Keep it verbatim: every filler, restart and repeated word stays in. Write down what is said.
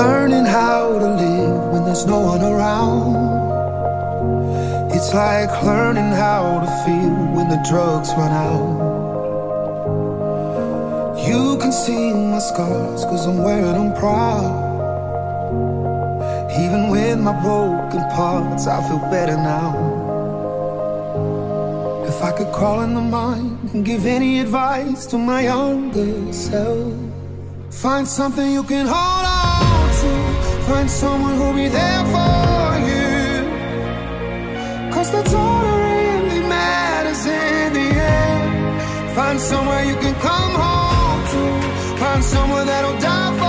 learning how to live when there's no one around. It's like learning how to feel when the drugs run out. You can see my scars cause I'm wearing them proud. Even with my broken parts I feel better now. If I could crawl in the mind and give any advice to my younger self, find something you can hold on to. Find someone who'll be there for you, cause that's all that really matters in the end. Find somewhere you can come home to. Find someone that'll die for